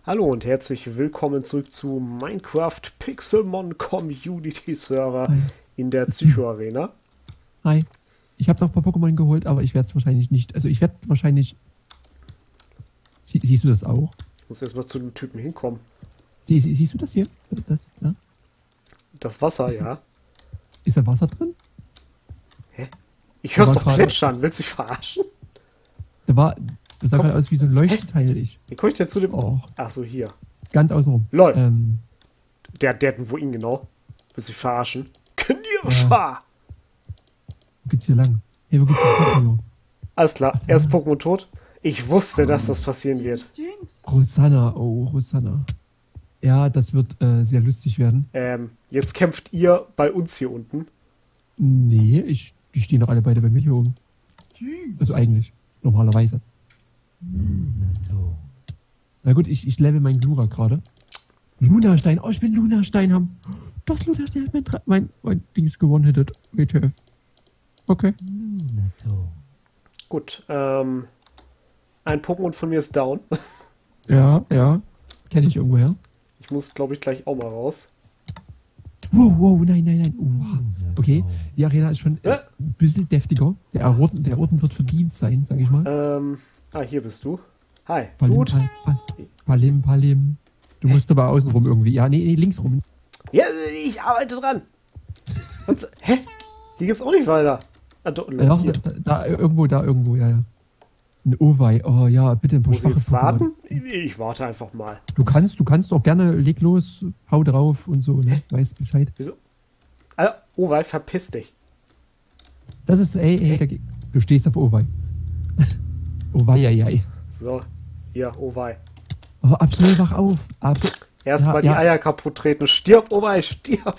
Hallo und herzlich willkommen zurück zu Minecraft Pixelmon Community Server Hi. in der Psycho-Arena. Hi. Ich habe noch ein paar Pokémon geholt, aber ich werde es wahrscheinlich nicht. Also ich werde wahrscheinlich. Siehst du das auch? Ich muss erstmal zu dem Typen hinkommen. Siehst du das hier? Das, ja? Das Wasser, Ist, ja. ist da Wasser drin? Hä? Ich Da hör's war doch gerade. plätschern. Willst du mich verarschen? Da war. Das sah Komm. gerade aus wie so ein Leuchtteil. Wie komme ich denn zu dem... Oh, Ach so, hier. ganz außenrum. Lol. Ähm, Der hat einen Wohin genau. Willst du mich verarschen? ja. Knirscher! Wo geht's hier lang? Hey, wo geht's hier lang? Alles klar. Er ist Pokémon tot. Ich wusste, dass das passieren wird. Rosanna. Oh, Rosanna. Ja, das wird sehr lustig werden. Jetzt kämpft ihr bei uns hier unten. Nee, die stehen doch alle beide bei mir hier oben. Also eigentlich. Normalerweise. Na gut, ich level meinen Glura gerade. Lunastein. Oh, ich bin Lunastein haben. Das Lunastein hat mein Dings gewonnen hättet. WTF. Okay. Gut, ein Pokémon von mir ist down. Ja, ja. Kenne ich irgendwoher. Ich muss, glaube ich, gleich auch mal raus. Wow, nein. Okay, die Arena ist schon Äh? ein bisschen deftiger. Der Orden wird verdient sein, sag ich mal. Hier bist du. Hi, Palim, gut. Palim. Du musst aber außenrum irgendwie. Ja, nee, links rum. Ja, ich arbeite dran. Hä? Hier geht's auch nicht weiter. Ah, Ja, hier. da irgendwo, ja. Ein Owei. Oh ja, bitte ein paar Muss ich jetzt schwache Pokémon. warten? Ich warte einfach mal. Du kannst auch gerne, leg los, hau drauf und so, ne? Weißt Bescheid. Wieso? Alter, Owei, verpiss dich. Das ist, du stehst auf Owei. Owei. So, hier, Owei. Oh, Absol, wach auf. Erstmal die ja. Eier kaputt treten. Stirb, Owei, stirb.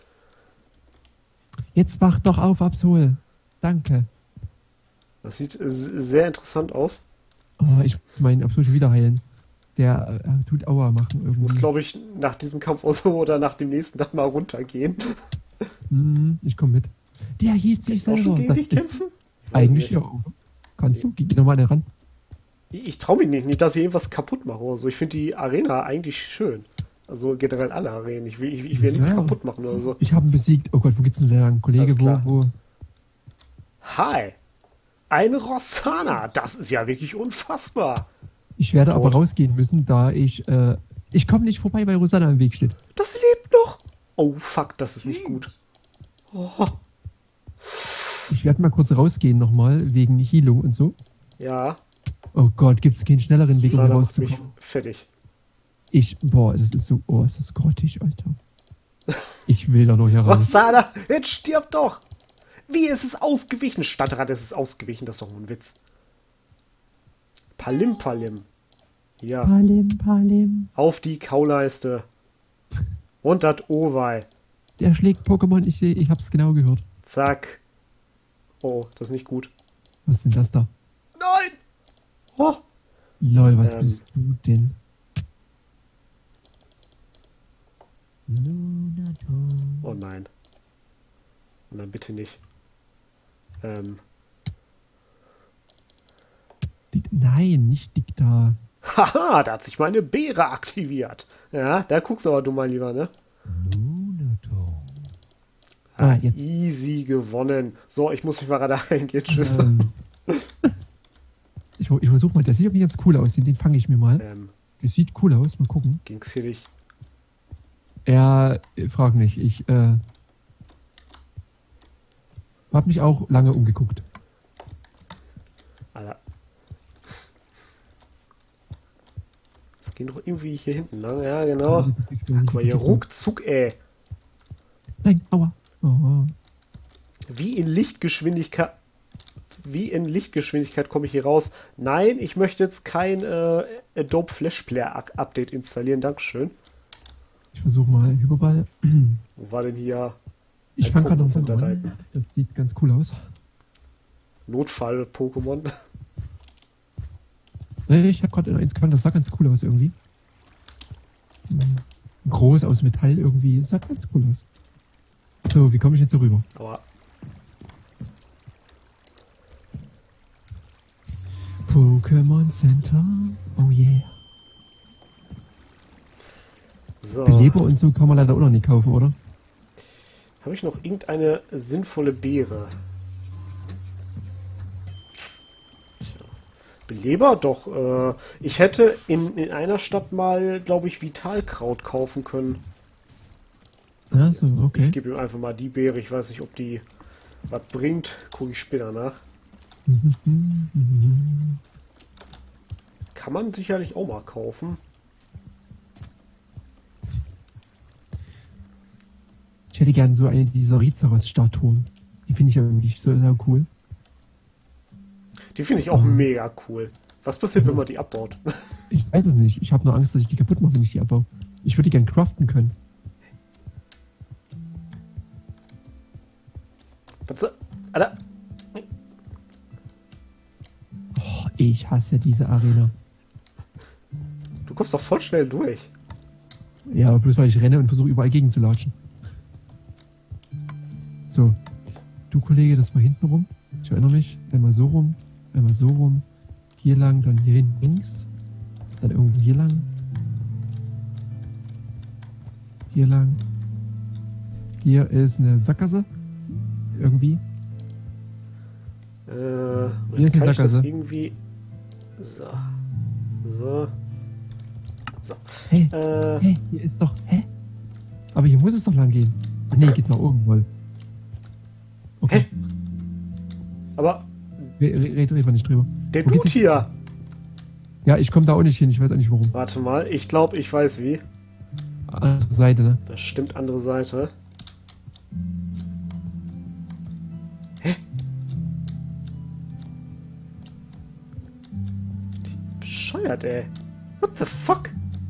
Jetzt wach doch auf, Absol. Danke. Das sieht sehr interessant aus. Oh, ich muss meinen Absol schon wieder heilen. Der tut Aua machen Ich muss, irgendwie. glaube ich, nach diesem Kampf auch so oder nach dem nächsten dann mal runtergehen. Ich komme mit. Der hielt sich Auch schon selber. gegen dich kämpfen? Ich weiß Eigentlich nicht. ja. Kannst du? Geh nochmal ran. Ich traue mich nicht, dass ich irgendwas kaputt mache oder so. Ich finde die Arena eigentlich schön. Also generell alle Arenen. Ich will nichts Ja. kaputt machen oder so. Ich habe ihn besiegt. Oh Gott, wo geht's denn lang? Kollege, Alles klar. wo? Hi! Eine Rossana! Das ist ja wirklich unfassbar! Ich werde aber Tot. rausgehen müssen, da ich komme nicht vorbei, weil Rosanna im Weg steht. Das lebt noch! Oh fuck, das ist nicht gut. Oh, Ich werde mal kurz rausgehen nochmal, wegen Heilung und so. ja, Oh Gott, gibt es keinen schnelleren Weg, um hier Rossana macht mich rauszukommen? fertig. Das ist so, ist das grottig, Alter. Ich will da nur hier raus. Rossana, jetzt stirb doch! Wie ist es ausgewichen? Stadtrat, es ist ausgewichen, das ist doch nur ein Witz. Palim. Ja, Palim. auf die Kauleiste. Und das Owei. Der schlägt Pokémon, ich hab's genau gehört. Zack. Oh, das ist nicht gut. Was ist denn das da? Nein! Oh, Lol, was Ähm. bist du denn? oh nein. Oh nein, bitte nicht. Nein, nicht Diktar. Haha, da hat sich meine Beere aktiviert. Ja, da guckst du aber du mal lieber, ne? Jetzt. Easy gewonnen. So, ich muss mich mal gerade eingehen. Tschüss. Ich versuch mal, der sieht irgendwie ganz cool aus. Den fange ich mir mal. Der sieht cool aus, mal gucken. Ging's hier nicht? Ja, frag nicht. Ich habe mich auch lange umgeguckt. Alter. Es ging doch irgendwie hier hinten, ne? Ja, genau. Guck mal hier, ruckzuck, ey. Nein, aua. Oh. Wie in Lichtgeschwindigkeit komme ich hier raus. Nein, ich möchte jetzt kein Adobe Flash Player Update installieren. Dankeschön. Ich versuche mal Hyperball. Wo war denn hier Ich ein fange gerade noch Pokémon mal an. Das sieht ganz cool aus. Notfall-Pokémon? Ich habe gerade eins gefangen, das sah ganz cool aus irgendwie. Groß aus Metall irgendwie. Das sah ganz cool aus. So, wie komme ich jetzt so rüber? Aber Pokémon Center. Oh yeah. So. Beleber und so kann man leider auch noch nicht kaufen, oder? Habe ich noch irgendeine sinnvolle Beere? Tja. Beleber? Doch. Ich hätte in einer Stadt mal, glaube ich, Vitalkraut kaufen können. Achso, okay. Ich gebe ihm einfach mal die Beere. Ich weiß nicht, ob die was bringt. Gucke ich später nach. Kann man sicherlich auch mal kaufen. Ich hätte gern so eine dieser Rizaros-Statuen. Die finde ich ja irgendwie so sehr cool. Die finde ich auch mega cool. Was passiert, wenn man die abbaut? Ich weiß es nicht. Ich habe nur Angst, dass ich die kaputt mache, wenn ich die abbaue. Ich würde die gern craften können. Was? Alter. Oh, ich hasse diese Arena. Du kommst doch voll schnell durch. Ja, aber bloß weil ich renne und versuche überall gegen zu latschen. So. Du Kollege, das war hinten rum. Ich erinnere mich. Einmal so rum. Einmal so rum. Hier lang, dann hier hinten links. Dann irgendwo hier lang. Hier lang. Hier ist eine Sackgasse. Irgendwie. Hier ist eine kann ich das Sackgasse. irgendwie... So. So. So. Hey, hey, hier ist doch... Hä? Aber hier muss es doch lang gehen. Ach nee, geht's nach oben wohl. Okay. Hä? Aber Red mal nicht drüber. der Wo geht's Dude jetzt? hier... Ja, ich komme da auch nicht hin. Ich weiß auch nicht warum. Warte mal, ich glaube, ich weiß wie. Andere Seite, ne? Das stimmt, andere Seite. Hä? Bescheuert, ey. What the fuck?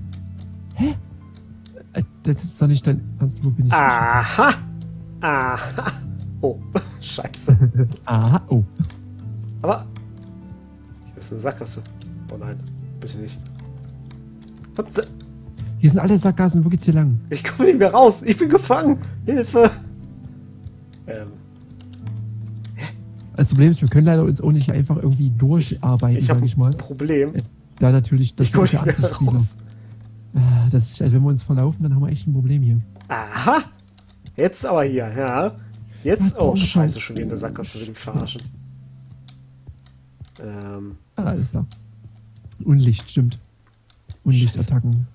Das ist doch nicht dein Ernst. Wo bin ich? Aha! Aha! Oh, scheiße. Aha, oh. Aber... Hier ist eine Sackgasse. Oh nein, bitte nicht. What the... Hier sind alle Sackgassen. Wo geht's hier lang? Ich komme nicht mehr raus. Ich bin gefangen. Hilfe. Das Problem ist, wir können leider uns auch nicht einfach irgendwie durcharbeiten, Ich habe sag ich mal. ein Problem. Da natürlich, das Ich komme sind nicht ja mehr 80 Spieler. raus. Das ist, also wenn wir uns verlaufen, dann haben wir echt ein Problem hier. Aha! Jetzt aber hier, ja. Jetzt... Ja, Oh, komm, scheiße, komm. schon wieder in der Sackgasse. Will ich verarschen. Alles klar. Unlicht, stimmt. Unlichtattacken.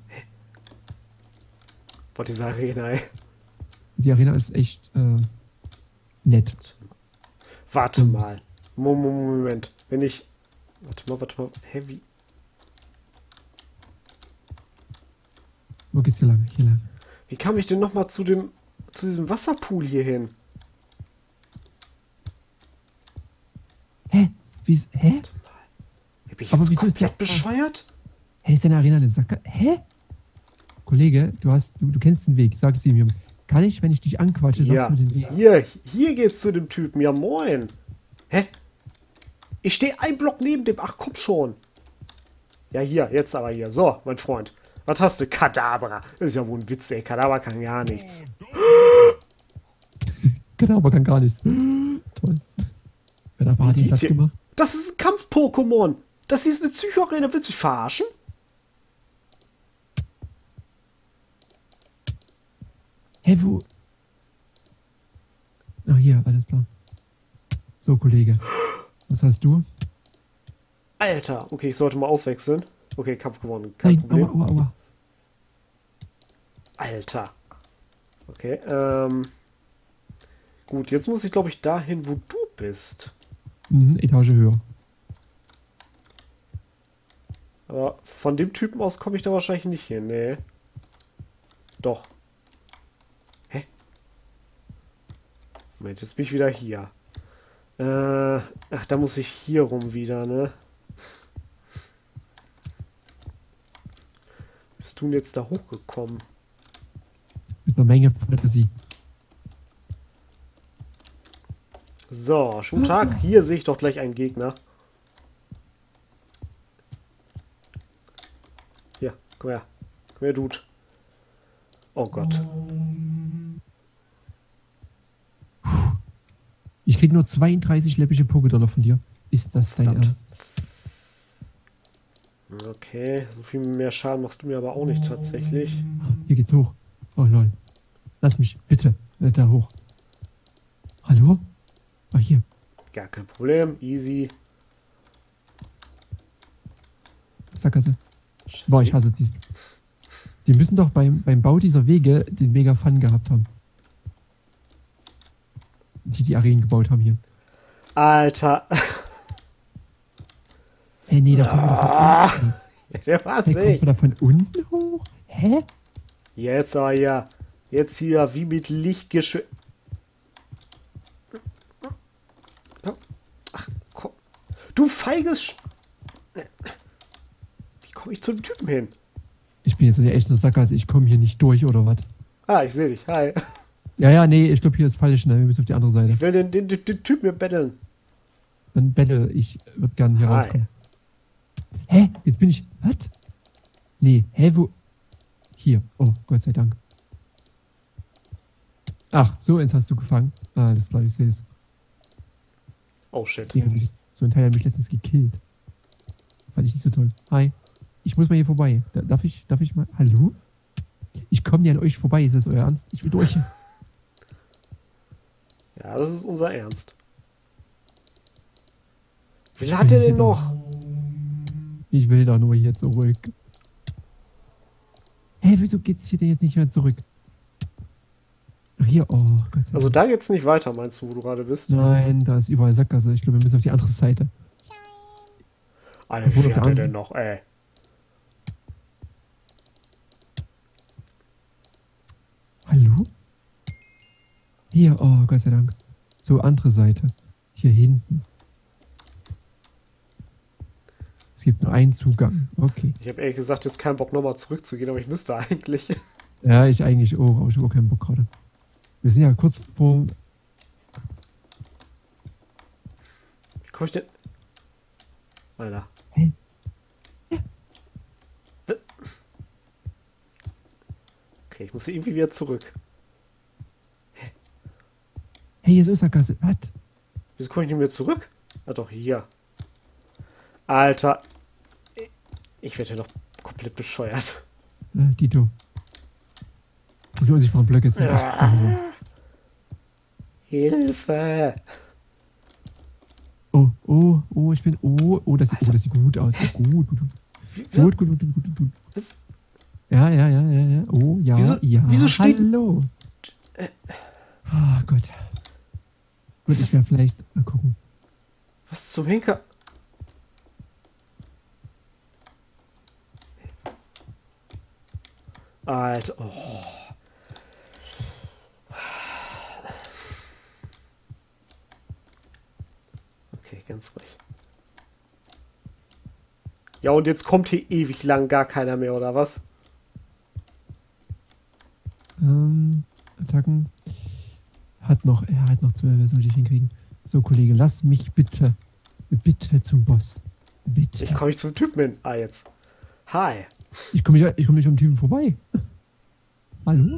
Boah, diese Arena, ey. Die Arena ist echt nett. Warte mal. Moment. Wenn ich... Warte mal. Hä, wie... Wo geht's hier lang? Hier lang. Wie kam ich denn nochmal zu diesem Wasserpool hier hin? Hä? Hä? Bin ich Aber jetzt wieso ist komplett der- bescheuert? Hä, ist deine Arena eine Sackgasse? Hä? Kollege, du kennst den Weg. Sag es ihm. Kann ich, wenn ich dich anquatsche, sagst Ja, du mir den Weg? hier geht's zu dem Typen. Ja, moin. Hä? Ich stehe ein Block neben dem. Ach, komm schon. Ja, hier, jetzt aber hier. So, mein Freund. Was hast du? Kadabra. Das ist ja wohl ein Witz, ey. Kadabra kann gar nichts. Genau, aber kann gar nichts. Toll. Wer hat aber den Platz gemacht? Das ist ein Kampf-Pokémon. Das hier ist eine Psycho-Arena. Willst du mich verarschen? Hä, wo? Ach, hier, alles klar. So, Kollege. Was hast du? Alter. Okay, ich sollte mal auswechseln. Okay, Kampf gewonnen. Kein Nein, Problem. aua. Alter. Okay, gut, jetzt muss ich, glaube ich, dahin, wo du bist. Mhm, Etage höher. Aber von dem Typen aus komme ich da wahrscheinlich nicht hin. Nee. Doch. Hä? Moment, jetzt bin ich wieder hier. Ach, da muss ich hier rum wieder, ne? Bist du denn jetzt da hochgekommen? Mit einer Menge Fantasie. So, schönen Tag. Hier sehe ich doch gleich einen Gegner. Hier, komm her. Komm her, Dude. Oh Gott. Ich krieg nur 32 läppische Pokédollar von dir. Ist das dein Verdammt. Ernst? Okay, so viel mehr Schaden machst du mir aber auch nicht tatsächlich. Hier geht's hoch. Oh lol. Lass mich, bitte. Da hoch. Hallo? Ah, hier. Gar kein Problem, easy. Sackgasse. Scheiße. Boah, ich hasse sie. Die müssen doch beim Bau dieser Wege den mega Fun gehabt haben. Die Arenen gebaut haben hier. Alter. Nee, da kommt man da von unten. Der war Kommt man da von unten hoch? Hä? Jetzt aber ja. Jetzt hier wie mit Licht geschö... Ach, komm. Du feiges... Wie komme ich zum Typen hin? Ich bin jetzt in der echten Sackgasse. Ich komme hier nicht durch, oder was? Ah, ich sehe dich. Hi. Ja, nee, ich glaube, hier ist falsch. Ne? Wir müssen auf die andere Seite. Ich will den Typ mir betteln. Dann battle. Ich würde gerne hier Hi. rauskommen. Hä? Jetzt bin ich... Was? Nee, hä, wo... Hier. Oh, Gott sei Dank. Ach, so eins hast du gefangen. Ah, alles klar, ich sehe es. Oh shit. So ein Teil hat mich letztens gekillt. Fand ich nicht so toll. Hi. Ich muss mal hier vorbei. Darf ich mal... Hallo? Ich komme ja an euch vorbei. Ist das euer Ernst? Ich will durch. Ja, das ist unser Ernst. Wie viel hat er denn noch? Ich will da nur hier zurück. Hä, wieso geht's hier denn jetzt nicht mehr zurück? Ach, hier, oh Gott sei Dank. Also da geht's nicht weiter, meinst du, wo du gerade bist? Nein, da ist überall Sackgasse. Ich glaube, wir müssen auf die andere Seite. Alter, wie viel hat er denn noch, ey? Hallo? Hier, oh Gott sei Dank. So, andere Seite. Hier hinten. Es gibt nur einen Zugang. Okay. Ich habe ehrlich gesagt jetzt keinen Bock nochmal zurückzugehen, aber ich müsste eigentlich. Ja, ich eigentlich auch, aber ich habe auch keinen Bock gerade. Wir sind ja kurz vor... Wie komme ich denn... Alter. Hey. Ja. Okay, ich muss hier irgendwie wieder zurück. Hey, hier ist Sackgasse. Was? Wieso komme ich nicht mehr zurück? Ah doch, hier. Alter. Ich werde ja noch komplett bescheuert. Dito. Diese unsichtbaren Blöcke sind echt... Hilfe! Oh, ich bin... Oh, das sieht gut aus. Gut. Gut. Was? Ja. Oh, ja, Wieso steht... Hallo. Oh Gott. Gut, ich werde vielleicht mal gucken. Was zum Henker? Alter, oh. Okay, ganz ruhig. Ja, und jetzt kommt hier ewig lang gar keiner mehr, oder was? Attacken. Er hat noch 12, das sollte ich hinkriegen. So, Kollege, lass mich bitte zum Boss. Bitte. Ich komme nicht zum Typen hin. Ah, jetzt. Hi. Ich komme nicht am Typen vorbei. Hallo?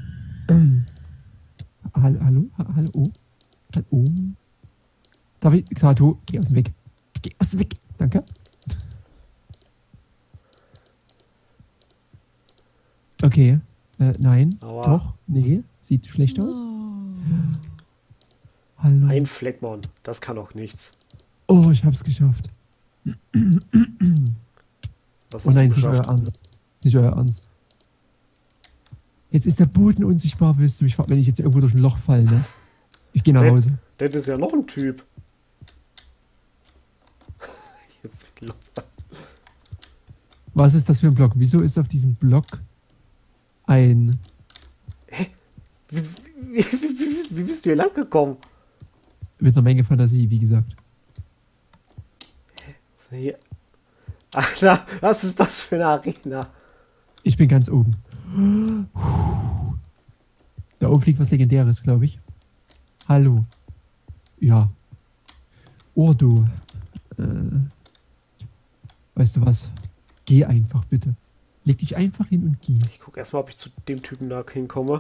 Hallo? Darf ich? Xato, geh aus dem Weg. Geh aus dem Weg. Danke. Okay. Nein. Aua. Doch. Nee. Sieht schlecht aus. Hallo. Ein Fleckmon. Das kann doch nichts. Oh, ich hab's geschafft. Was Oh hast nein, du nicht euer geschafft? Ernst. Nicht euer Ernst. Jetzt ist der Boden unsichtbar, willst du mich fragen, wenn ich jetzt irgendwo durch ein Loch falle, ne? Ich gehe nach Hause. Das ist ja noch ein Typ. Jetzt weggelaufen. Was ist das für ein Block? Wieso ist auf diesem Block ein... Wie bist du hier lang gekommen? Mit einer Menge Fantasie, wie gesagt. Was ist denn hier? Alter, was ist das für eine Arena? Ich bin ganz oben. Da oben fliegt was Legendäres, glaube ich. Hallo. Ja. Ordo. Weißt du was? Geh einfach, bitte. Leg dich einfach hin und geh. Ich guck erstmal, ob ich zu dem Typen da hinkomme.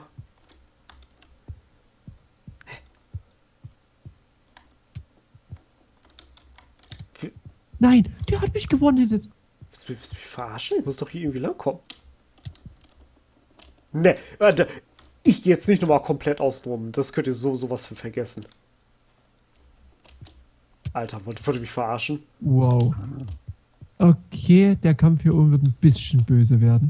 Nein, der hat mich gewonnen. Willst du mich verarschen? Ich muss doch hier irgendwie langkommen. Ne, warte. Ich gehe jetzt nicht nochmal komplett außen rum. Das könnt ihr sowas von vergessen. Alter, wollt ihr mich verarschen? Wow. Okay, der Kampf hier oben wird ein bisschen böse werden.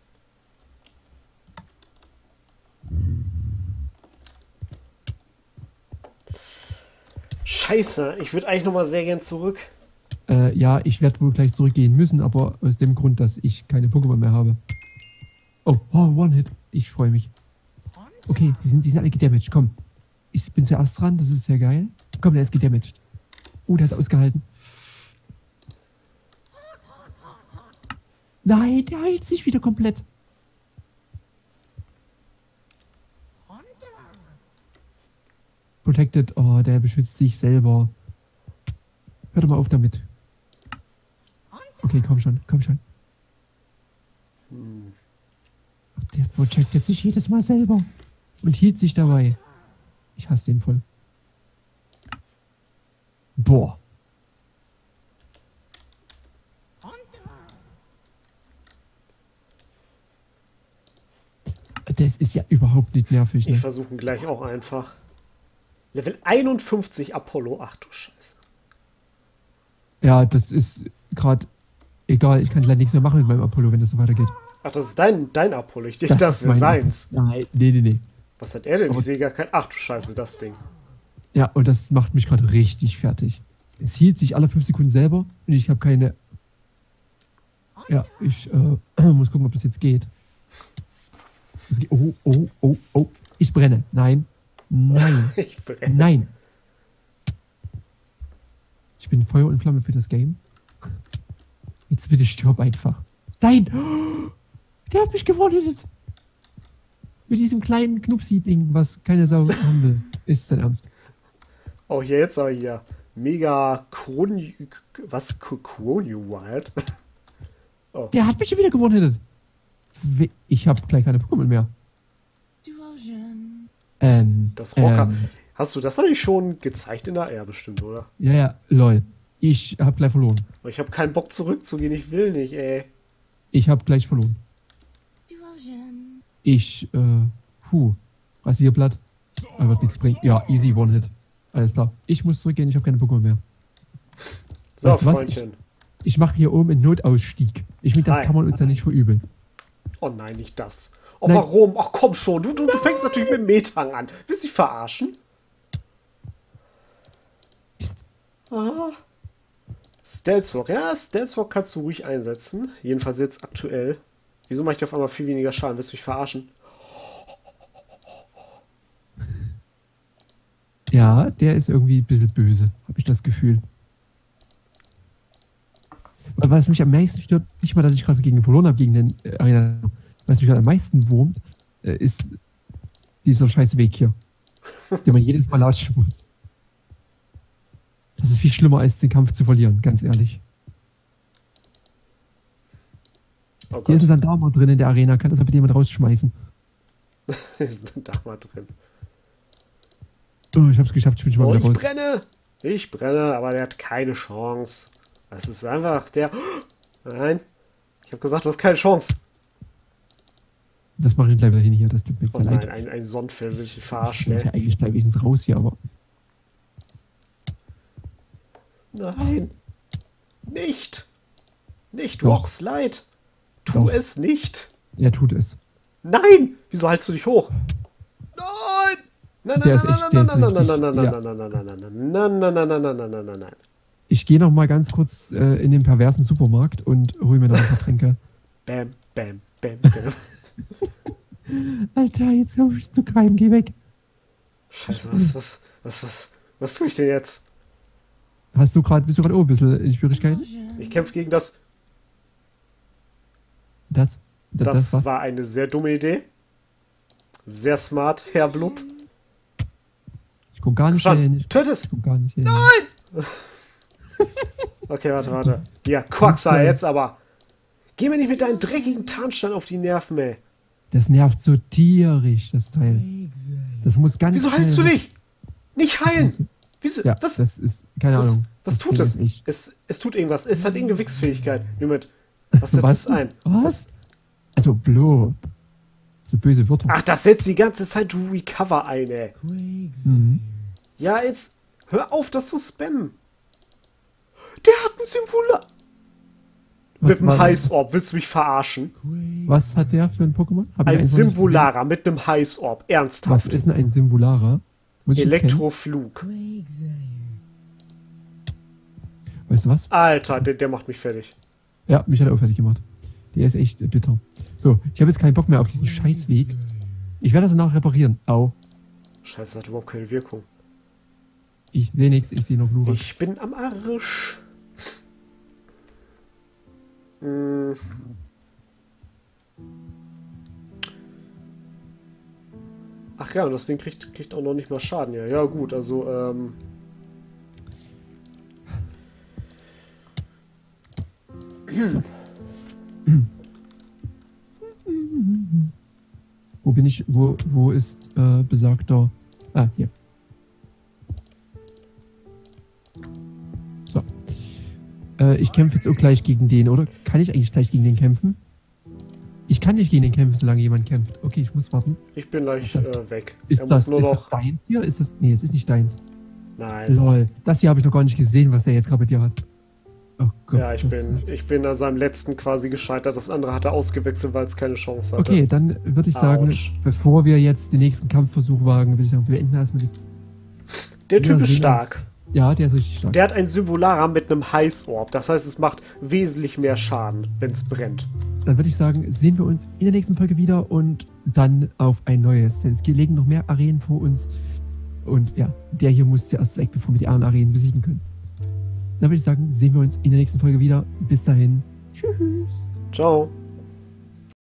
Scheiße, ich würde eigentlich nochmal sehr gern zurück. Ja, ich werde wohl gleich zurückgehen müssen, aber aus dem Grund, dass ich keine Pokémon mehr habe. Oh, One-Hit. Ich freue mich. Okay, die sind alle gedamaged. Komm. Ich bin zuerst dran, das ist sehr geil. Komm, der ist gedamaged. Oh, der ist ausgehalten. Nein, der heilt sich wieder komplett. Protected. Oh, der beschützt sich selber. Hör doch mal auf damit. Okay, komm schon, komm schon. Der protected sich jedes Mal selber. Und hielt sich dabei. Ich hasse den voll. Boah. Das ist ja überhaupt nicht nervig, ne? Ich versuche ihn gleich auch einfach. Level 51 Apollo. Ach du Scheiße. Ja, das ist gerade egal. Ich kann leider nichts mehr machen mit meinem Apollo, wenn das so weitergeht. Ach, das ist dein Apollo. Ich denke, das wäre seins. Nein, nee. Was hat er denn? Ich sehe gar kein... Ach du Scheiße, das Ding. Ja, und das macht mich gerade richtig fertig. Es hielt sich alle 5 Sekunden selber und ich habe keine... Ja, ich muss gucken, ob das jetzt geht. Oh. Ich brenne. Nein. Ich brenne. Nein. Ich bin Feuer und Flamme für das Game. Jetzt bitte stirb einfach. Nein! Der hat mich gewonnen. Mit diesem kleinen Knupsi-Ding, was keine Sau haben will. Ist dein Ernst? Oh, jetzt aber hier. Mega was? Cronio Wild? Oh. Der hat mich schon wieder gewonnen. Ich habe gleich keine Pokémon mehr. Das Rocker. Hast du das eigentlich schon gezeigt in der AR bestimmt, oder? Ja, lol. Ich habe gleich verloren. Aber ich habe keinen Bock zurückzugehen. Ich will nicht, ey. Ich habe gleich verloren. Rasierblatt. Aber wird nichts bringen. Ja, easy One-Hit. Alles klar. Ich muss zurückgehen, ich habe keine Pokémon mehr. So, weißt du was? Freundchen. Ich mache hier oben einen Notausstieg. Ich finde, das Hi. kann man uns ja nicht verübeln. Oh nein, nicht das. Oh, Nein. warum? Ach komm schon. Du fängst natürlich mit Metang an. Willst du dich verarschen? Stealth-Walk. Ja, Stealth-Walk kannst du ruhig einsetzen. Jedenfalls jetzt aktuell. Wieso mache ich dir auf einmal viel weniger Schaden? Willst du mich verarschen? Ja, der ist irgendwie ein bisschen böse, habe ich das Gefühl. Aber was mich am meisten stört, nicht mal, dass ich gerade gegen ihn verloren habe, gegen den Arena. Was mich gerade am meisten wurmt, ist dieser scheiß Weg hier. Den man jedes Mal latschen muss. Das ist viel schlimmer, als den Kampf zu verlieren, ganz ehrlich. Oh Hier ist Gott. ein Sandama drin in der Arena, kann das aber jemand rausschmeißen. Ist da mal drin. Oh, ich hab's geschafft, ich bin schon mal Oh, wieder ich raus. brenne. Ich brenne, aber der hat keine Chance. Das ist einfach der... Nein. Ich habe gesagt, du hast keine Chance. Das mache ich gleich wieder hin hier, das tut mir jetzt Oh sehr nein, leid. ein Sonnenfilm will ich dich Ich verarschen, wollte ja ey. eigentlich gleich wenigstens raus hier, aber... Nein. Nicht. Nicht, Doch. Rockslide. Tu Doch. es nicht. Er tut es. Nein! Wieso haltst du dich hoch? Nein! Nein, Der nein, ist nein, echt- der ist nein, nein, richtig- nein, nein, ja. nein, nein, nein, nein, nein, nein, nein, nein, nein, nein, nein, nein, nein. Ich gehe noch mal ganz kurz in den perversen Supermarkt und hole mir noch ein paar Tränke. Bam, bam, bam, bam. Alter, jetzt komm ich zu greifen, geh weg. Scheiße, was tue ich denn jetzt? Bist du gerade ein bisschen in Schwierigkeiten? Ich kämpfe gegen das. Das Das was? war eine sehr dumme Idee. Sehr smart, Herr Blub. Ich guck gar nicht Schon, hin. Ich töte es! guck gar nicht hin. Okay, warte. Ja, Quaxar, jetzt aber. Geh mir nicht mit deinem dreckigen Tarnstein auf die Nerven, ey. Das nervt so tierisch, das Teil. Das muss ganz Wieso heilst du schnell- dich? Nicht heilen! Wieso? Ja, Was? das ist, keine Ahnung. Was Das tut Ding es? ist echt- Es tut irgendwas. Es hat irgendeine Wichsfähigkeit. Moment. Was setzt es ein? Was? Also Blob. So böse Wörter. Ach, das setzt die ganze Zeit to recover ein, ey. Ja, jetzt hör auf, das zu spammen. Der hat ein Symbol. Mit einem Heißorb. Willst du mich verarschen? Was hat der für ein Pokémon? Ein Simvolarer mit einem Heißorb. Ernsthaft. Was ist denn ein Simvolarer? Elektroflug. Weißt du was? Alter, der macht mich fertig. Ja, mich hat er auch fertig gemacht. Der ist echt bitter. So, ich habe jetzt keinen Bock mehr auf diesen Scheißweg. Ich werde das danach reparieren. Au. Scheiße, das hat überhaupt keine Wirkung. Ich sehe nichts, ich sehe noch Glurak. Ich bin am Arsch. Ach ja, und das Ding kriegt auch noch nicht mal Schaden. Ja, ja gut, also Wo bin ich? Wo ist besagter... Ah, hier. So. Ich kämpfe jetzt auch gleich gegen den, oder? Kann ich eigentlich gleich gegen den kämpfen? Ich kann nicht gegen den kämpfen, solange jemand kämpft. Okay, ich muss warten. Ich bin gleich weg. Ist das deins hier? Ist das... Nee, es ist nicht deins. Nein. Lol. Das hier habe ich noch gar nicht gesehen, was er jetzt gerade mit dir hat. Oh Gott. Ja, ich bin an seinem letzten quasi gescheitert. Das andere hat er ausgewechselt, weil es keine Chance hatte. Okay, dann würde ich sagen, bevor wir jetzt den nächsten Kampfversuch wagen, würde ich sagen, wir beenden erstmal die... Der Typ ist stark. Ja, der ist richtig stark. Der hat ein Symbolarer mit einem Heißorb. Das heißt, es macht wesentlich mehr Schaden, wenn es brennt. Dann würde ich sagen, sehen wir uns in der nächsten Folge wieder und dann auf ein neues. Denn es liegen noch mehr Arenen vor uns. Und ja, der hier muss zuerst weg, bevor wir die anderen Arenen besiegen können. Dann würde ich sagen, sehen wir uns in der nächsten Folge wieder. Bis dahin. Tschüss. Ciao.